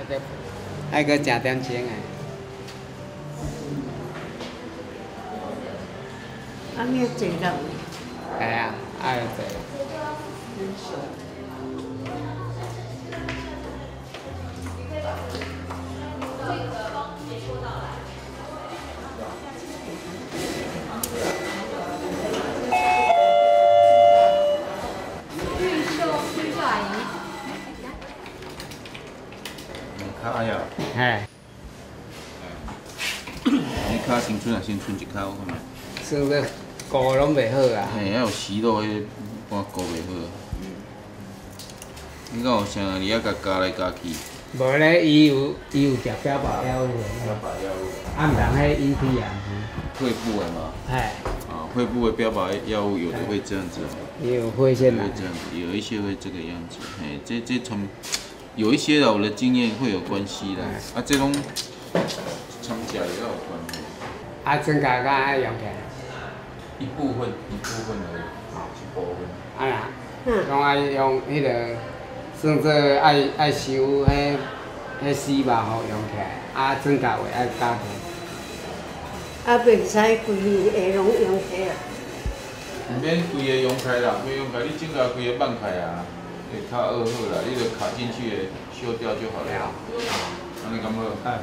爱搁食点钟诶。 啊，你坐到？ 系啊，爱坐。 卡哎呀， 嘿， 你卡新春啊，新春一卡我看嘛。 算说顾拢袂好啊。 嘿，还有息肉迄我顾袂好。你敢有啥你遐甲加来加去？ 无咧，伊有食标靶药物的， 标靶药物。 啊，毋通迄引体啊。 肺部的嘛。 嘿。 啊，肺部的标靶药物有的会这样子。 也有会腺癌。 会这样子，有一些会这个样子。嘿，这从有一些啦，我的经验会有关系啦。啊，这种参加也要有关系。 啊，增加敢爱用起来？ 一部分而已，一部分。 啊啦，拢爱用迄个，算做爱收迄丝袜吼用起来，啊，增加话爱加强。 啊，袂使规个拢用起来。 毋免规个用开啦，规用开，你整个规个放开啊，会较好啦。你就卡进去的修掉就好了。安尼敢好？ 哎。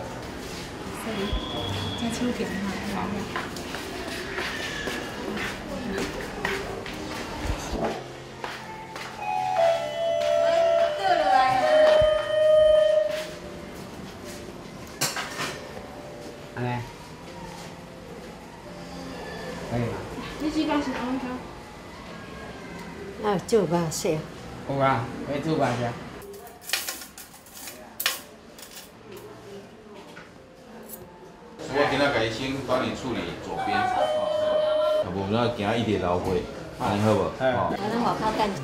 再抽点哈。 安尼，可以吗？ 你几缸是安怎啊，做肉色。 有啊，可以做吧只。 我今仔甲伊先帮你处理左边，啊无咱行一直流血，安尼好无？ 啊，咱外口干。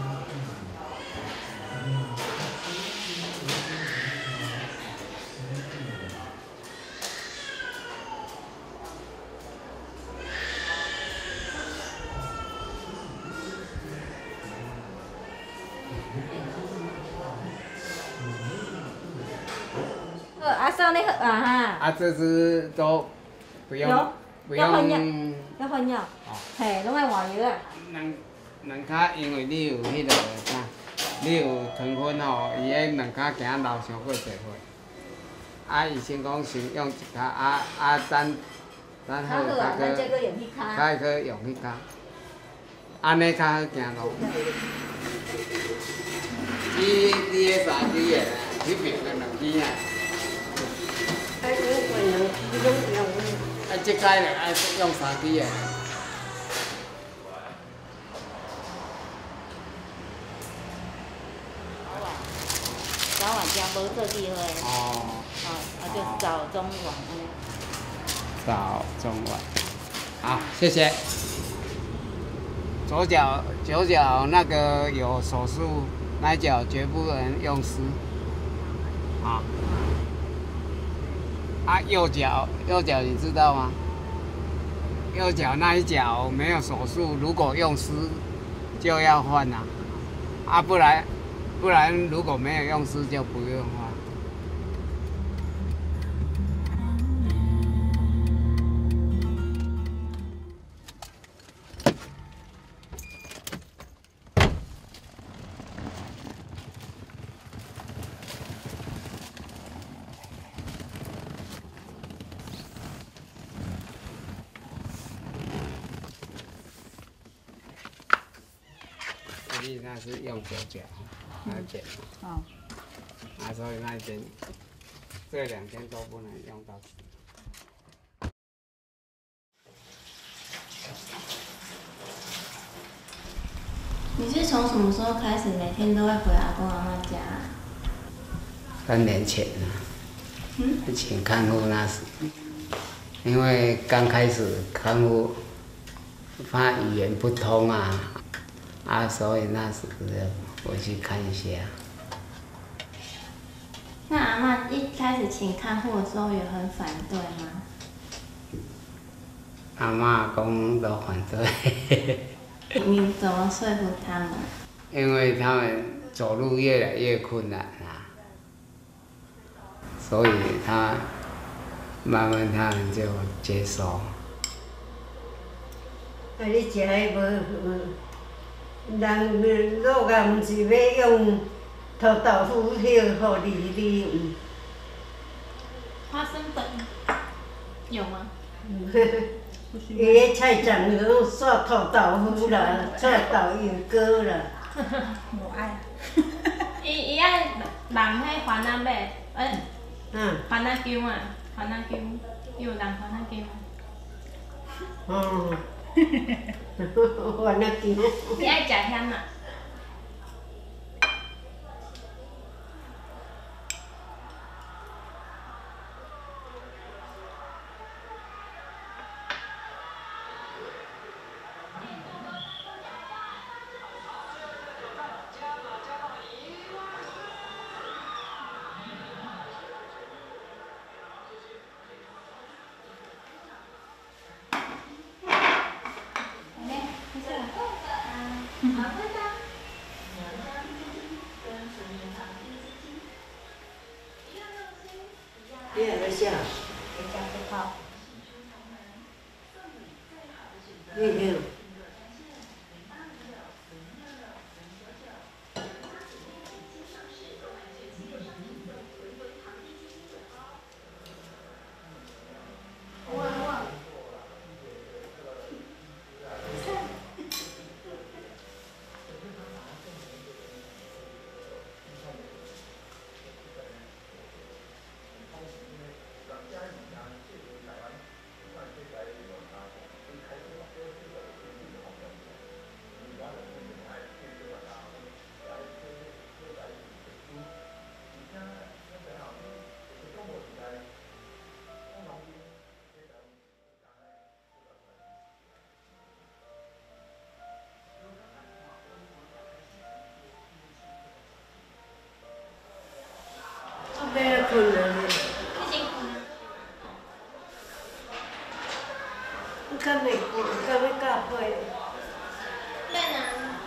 阿嫂你好啊哈。 啊，这只都不用， 要换药，要换药。嘿，拢爱换药啊。 两骹，因为你有迄个啥，你有糖分吼，伊迄两骹行流上过侪岁。啊，伊先讲先用一骹，等好啊，咱这个用迄骹。 再去用迄骹，安尼较好行路。你迄3支的，迄边的2支啊。 啊，用两支拢用。 啊，即摆咧爱用3支的。 早晚加无做机会。 哦。 就早中晚安尼。 早中晚。好，谢谢。左脚那个有手术，那一脚绝不能用湿。啊。啊，右脚你知道吗？右脚那一脚没有手术，如果用湿就要换啦。啊，不然如果没有用湿就不用换。你那是用左脚来剪，啊，所以那边这2天都不能用到。 你是从什么时候开始每天都会回阿公阿妈家 3年前啊，请看护那时，因为刚开始看护怕语言不通啊，所以那时我去看一下。 那阿嬷一开始请看护的时候有很反对吗？ 阿嬷公都反对。 你怎么说服他们？ 因为他们走路越来越困难所以他慢慢他们就接受。 啊，你食迄人肉眼毋是要用土豆腐迄互你用。 花生粉有吗？ 伊迄菜场有煞土豆腐啦，煞豆油糕啦。 无爱。 伊爱淋迄番仔买，番仔姜啊，番仔姜，伊有淋番仔姜啊。 哦，番仔姜。 伊爱食咸啊。 你还在啥？你听。要困了呢。 你先困啊。 你敢袂困？敢要到尾？ 免啊。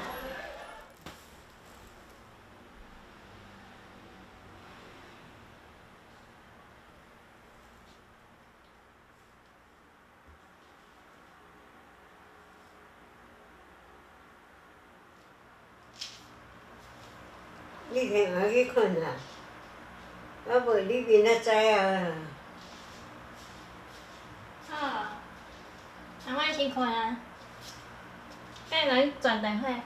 你听下去困啦，啊袂你明仔载啊。 好，阿妈先困啊。甲伊转电话。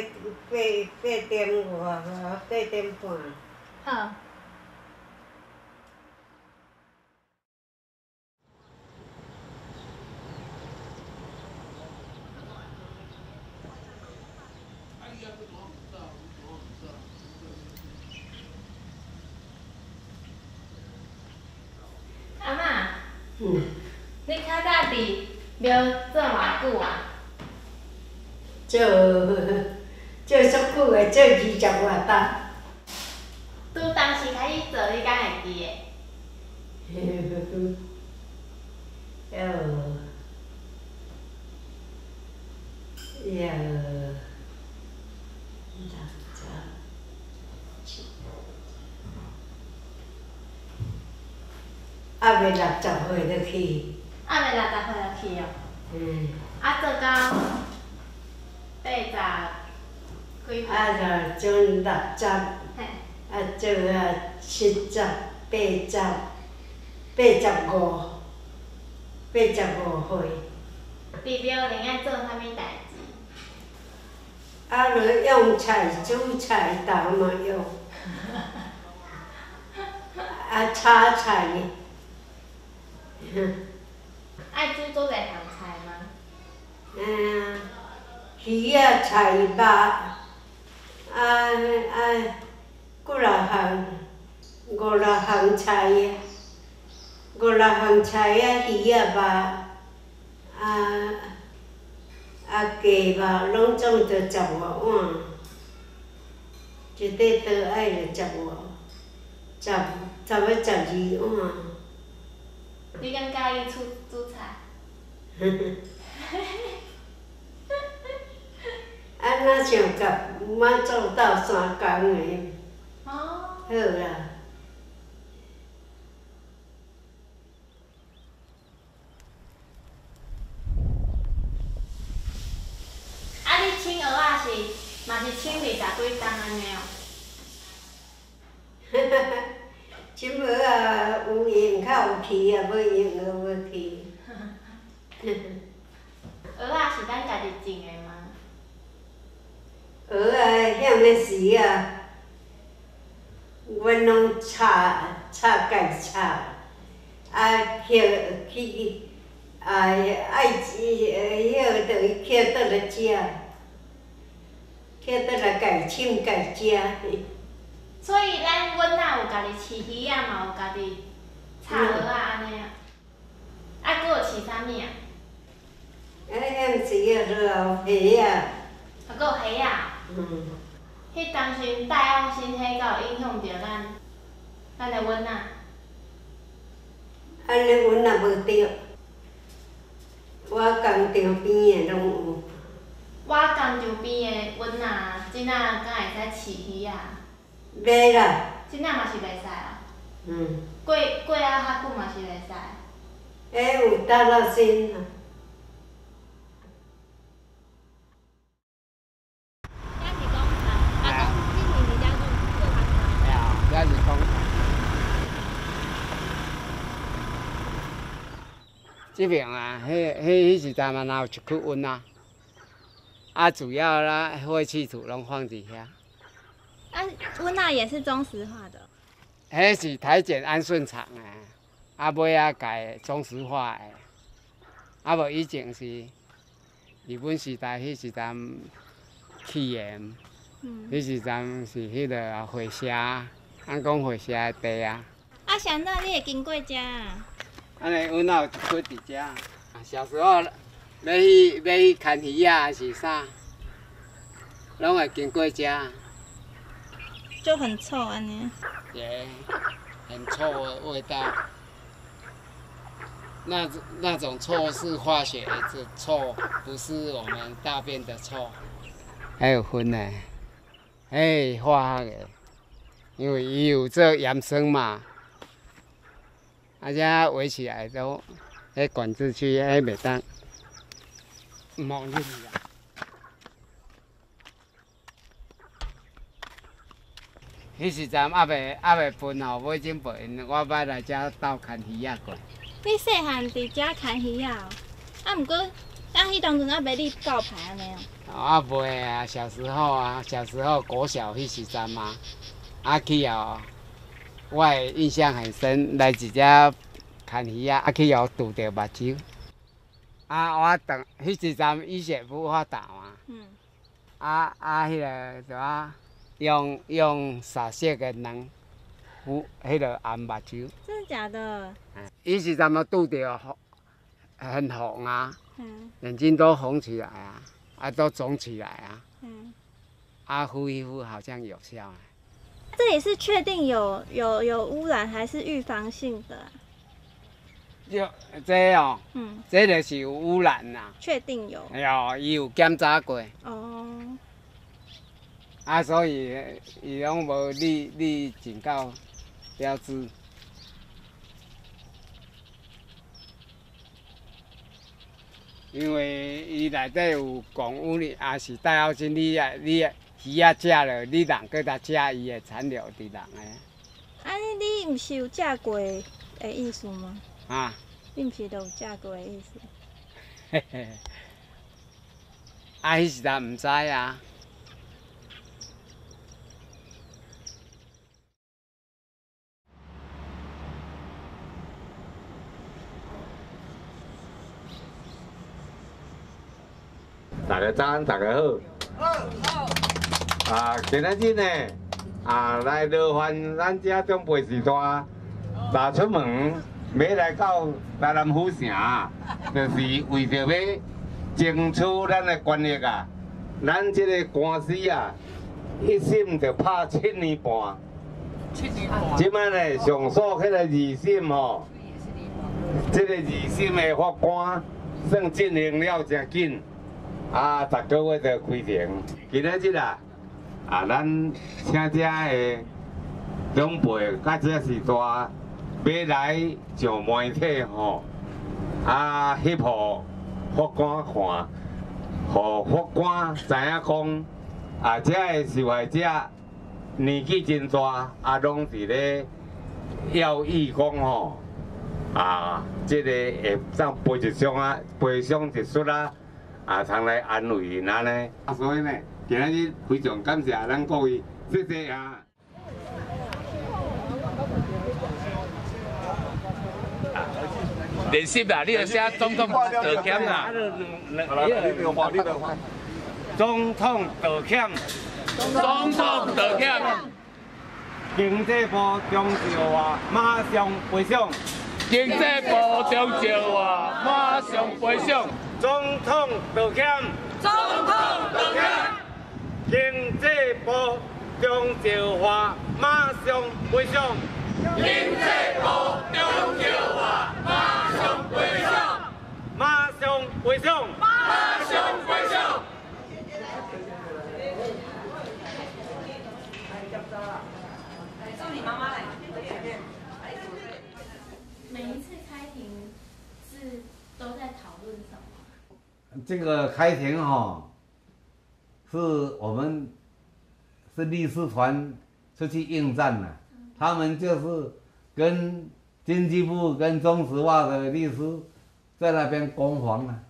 8点外，8点半。 好。阿嬷，你较早伫庙做偌久啊？ 做足久个，做20外搭。 拄当时开始做，你敢会记还袂60岁就去。 还袂60岁就去哦。啊，做到80几岁？ 就种60。 嘿。 做70、85岁。 伫庙里爱做啥物代志？ 就用菜煮菜头嘛用，炒菜。 爱煮做侪项菜吗？ 鱼仔菜肉，几6项，5、6项菜，5、6项菜鱼仔肉，鸡肉拢总着10外碗，一块刀爱着10外，10要12碗。 你敢介意煮菜？ 若想甲妈做斗3工的， 哦。 好啦。 嘛是清理10几档安尼哦。 即无啊，有用较有气啊，无用就无气。 蚵仔是咱家己种的吗？ 蚵仔遐么时啊，阮拢炒家炒，去爱迄个就去倒来食，去倒来家凊家食。 所以咱阮仔有家己饲鱼仔嘛，有家己炒蚵仔安尼啊。啊，搁有饲啥物啊？ 遐毋是个落后虾啊。 啊，搁有虾啊。迄当时戴奥辛迄敢有影响着咱的阮仔？ 安尼阮也无着，我工场边的拢有。 我工场边的阮仔，真仔敢会使饲鱼啊？ 袂啦。 真仔嘛是袂使哦。过啊较久嘛是袂使。 有打到身啊。 这是工厂。这边啊，迄时阵嘛，哪有一区温啊，主要啦，废弃土拢放伫遐。 阮仔也是中石化的。 迄是台碱安顺厂的，尾仔改中石化的，无以前是日本时代迄时阵起的，迄时阵是迄个火车，咱讲火车的地啊。 谁那你会经过遮啊？ 安尼，阮哪有一区伫遮？小时候要去牵鱼啊，还是啥，拢会经过遮。 就很臭安尼。 对，很臭的味道。那种臭是化学的臭，不是我们大便的臭。还有分呢，化学的，因为伊有做盐酸嘛，遮围起来都，管制区袂当冒入去啊。迄时阵还袂分吼，尾种分，我捌来遮斗牵鱼仔过。 你细汉伫遮牵鱼仔哦？毋过，迄当阵买你教牌安尼哦？ 袂啊，小时候国小迄时阵嘛，去后，我的印象很深，来一只牵鱼仔，去后拄着目睭。我迄时阵医学不发达嘛。迄个啥？用傻色的人敷迄个按目睭。 真的假的？ 伊时阵嘛拄着很红啊，眼睛都红起来啊，都肿起来啊。敷一敷好像有效。 这里是确定有污染还是预防性的？ 这哦，这就是有污染啦。 确定有。 伊有检查过。 哦。 所以伊拢无立警告标志。因为伊内底有讲污染，也是戴奥辛，你鱼仔食了，你人搁来食伊的残留伫人的。 你毋是有食过的意思吗？你毋是都有食过的意思？ 嘿嘿。迄时阵毋知啊。 大家早安，大家好。今仔日呢，来劳烦咱遮中培时代，出门要来到台南府城，就是为着要争取咱的权益啊。咱这个官司啊，一审就拍7年半。即摆呢，上诉迄个2审吼，这个2审的法官算进行了真紧。10个月就开庭。今仔日咱请遮的长辈甲这时代要来上媒体吼，翕互法官看，互法官知影讲， 这个受害者年纪真大，拢是咧要义讲吼，这个会当赔一箱一束通来安慰因安尼。所以呢，今日非常感谢咱各位，谢谢啊。 练习啦，你要写总统道歉啦。 总统道歉。 总统道歉。 经济部中照话马上赔偿。 经济部中照话马上赔偿。 总统道歉。 总统道歉。 经济部中照话马上赔偿。 经济部中照话马上赔偿。 马上赔偿。 马上赔偿。 每一次开庭是都在讨论什么？ 这个开庭是我们是律师团出去应战的，他们就是跟经济部跟中石化的律师在那边攻防啊。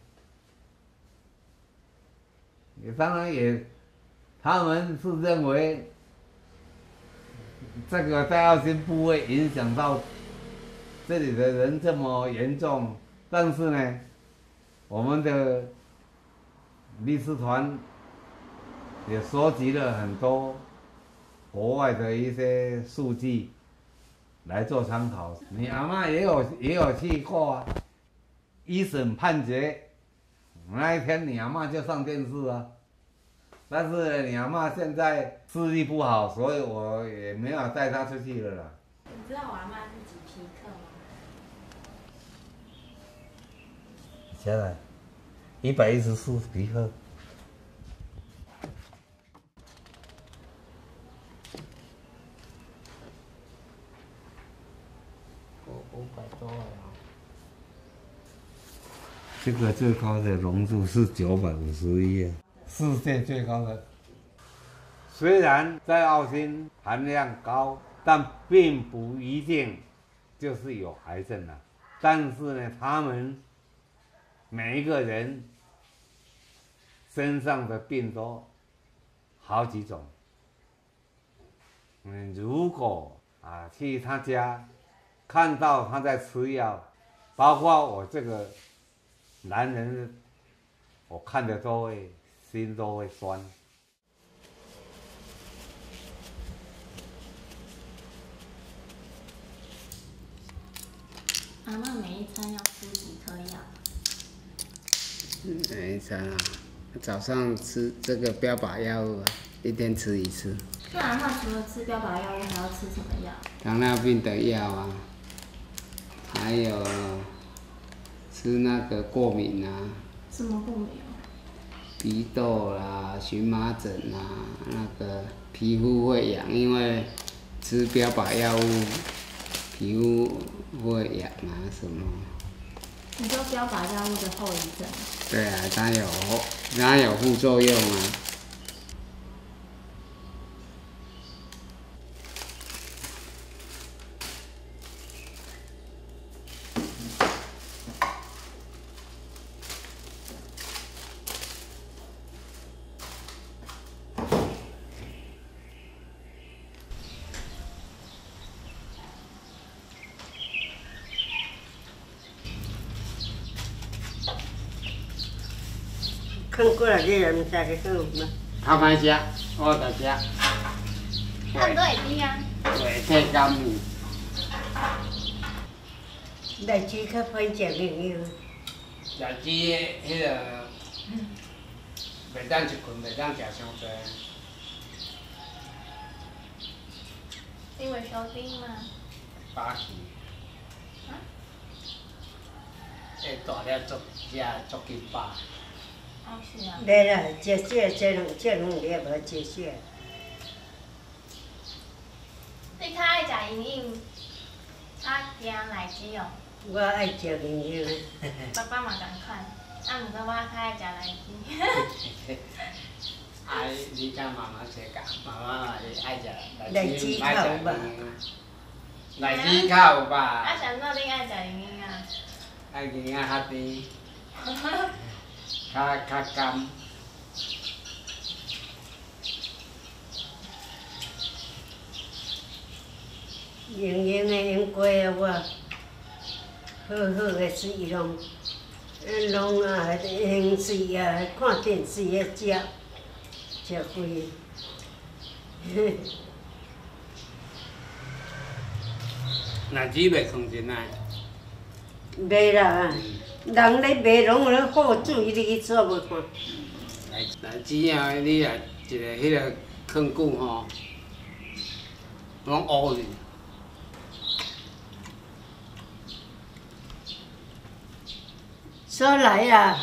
当然他们是认为这个戴耀新不会影响到这里的人这么严重，但是呢，我们的律师团也收集了很多国外的一些数据来做参考。你阿嬷也有去过啊，一审判决那一天，你阿嬷就上电视啊。但是你阿嬷现在视力不好，所以我也没有带她出去了啦。 你知道我阿嬷是几皮克吗？ 现在114皮克。 500多啊。 这个最高的浓度是951啊，世界最高的。虽然在澳新含量高，但并不一定就是有癌症啊。但是呢，他们每一个人身上的病都好几种。如果去他家看到他在吃药，包括我这个男人，我看着心都会酸。 阿嬷每一餐要吃几颗药？ 每一餐啊，早上吃这个标靶药物，一天吃一次。 那阿嬷除了吃标靶药物，还要吃什么药？ 糖尿病的药啊，还有吃那个过敏啊。 什么过敏啊？ 鼻窦啦、荨麻疹啊，那个皮肤会痒，因为吃标靶药物，皮肤会痒啊什么。 你说标靶药物的后遗症？ 对啊，它有副作用啊。 看过来的人才去看嘛。 他们食，我就食。 差不多会甜啊。 袂体甘面。 来煮较歹食朋友。 食鸡迄个，袂当一困，袂当食伤多。 因为收兵嘛。 饱气。大了足紧饱。 哦，是啊。 来啦，食少这两粒无食少。 你较爱食莹莹，惊奶鸡哦。 我爱食莹莹。 爸爸嘛共款，毋过我较爱食奶鸡。 爱你甲妈妈做工，妈妈嘛是爱食来煮烤吧。 来煮烤吧。 啊，想说恁爱食营养啊？ 爱营养较甜，较甘。 用用的用过啊，我好好的水拢，拢啊用水啊，看电视的食规。 若煮袂空真爱。 袂啦，人咧卖拢有咧好水，你去做无看？ 来煮啊，你啊一个迄个放久吼，拢乌去。 所来啦，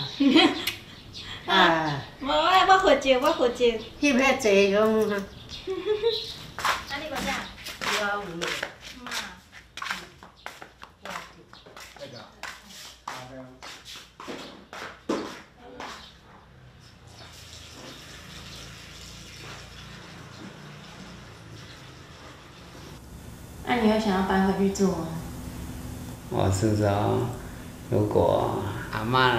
啊， 无我负责，我负责。 翕遐济拢哈。 啊，你无食？ 有嘛？ 妈。那你会想要搬回去住吗？ 我是说，如果阿妈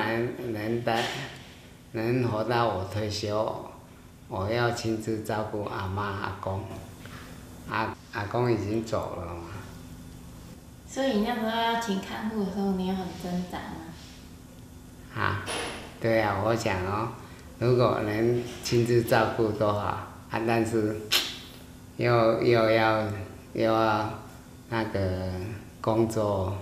能活到我退休，我要亲自照顾阿妈阿公。阿公已经走了嘛。 所以你那时候要请看护的时候，你有很挣扎吗？ 啊，对啊，我想哦，如果能亲自照顾多好啊！但是又要那个工作。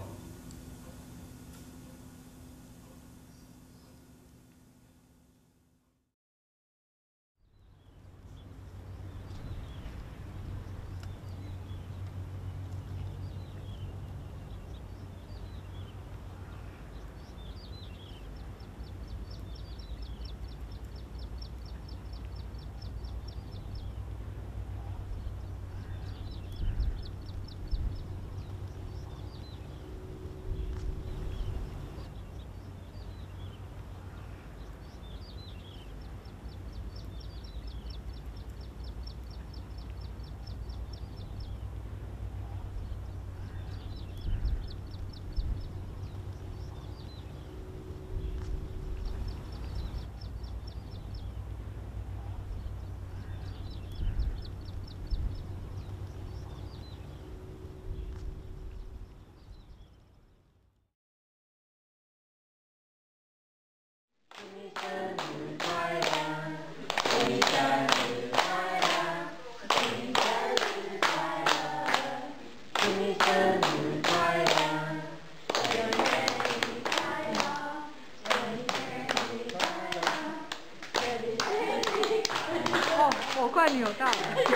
我快扭到了。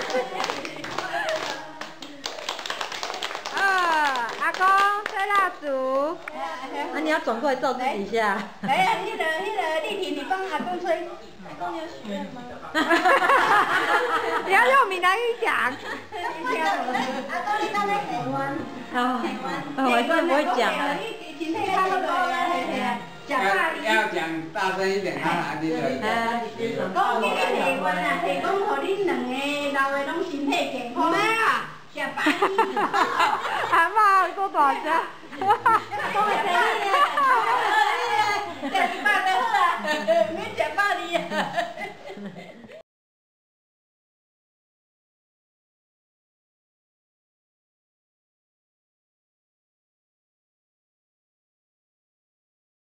阿公吹蜡烛，啊你要转过来照自己一下。 哎呀，那个丽婷，你帮阿公吹，阿公有许愿吗？ 你要用闽南语讲。 阿公你到底台湾？ 我真的不会讲。 要讲大声一点，啊，你就。 讲你台湾啊，提供互恁两个老的拢身体健康。食饱哩。 阿妈，你多大只？ 讲会生你啊！食饱就好啊，免食饱哩啊。